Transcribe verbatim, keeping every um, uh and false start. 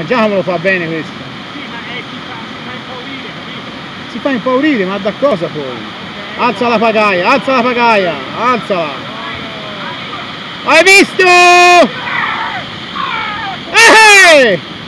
già come lo fa bene questo. Sì, ma è chi fa, si fa impaurire, capito? Si fa impaurire, ma da cosa poi? Alza la pagaia, alza la pagaia, alzala! Hai visto? Eh!